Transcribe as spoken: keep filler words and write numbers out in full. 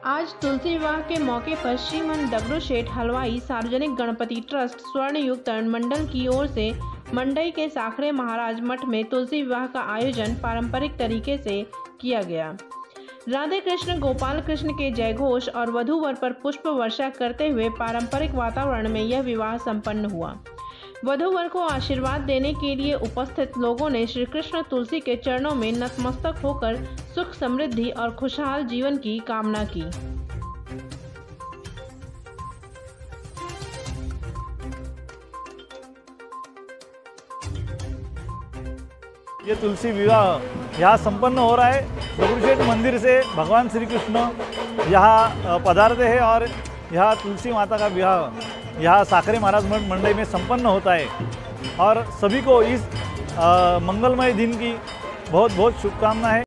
आज तुलसी विवाह के मौके पर श्रीमन डगरू शेठ हलवाई सार्वजनिक गणपति ट्रस्ट स्वर्ण युग तरण मंडल की ओर से मंडई के साखरे महाराज मठ में तुलसी विवाह का आयोजन पारंपरिक तरीके से किया गया। राधे कृष्ण गोपाल कृष्ण के जयघोष और वधू वर पर पुष्प वर्षा करते हुए पारंपरिक वातावरण में यह विवाह संपन्न हुआ। वधू वर को आशीर्वाद देने के लिए उपस्थित लोगों ने श्री कृष्ण तुलसी के चरणों में नतमस्तक होकर सुख समृद्धि और खुशहाल जीवन की कामना की। ये तुलसी विवाह यहाँ संपन्न हो रहा है। डगरूशेठ मंदिर से भगवान श्री कृष्ण यहाँ पधारते हैं और यहाँ तुलसी माता का विवाह यहाँ साखरे महाराज मठ मंडई में संपन्न होता है। और सभी को इस आ, मंगलमय दिन की बहुत बहुत शुभकामनाएं।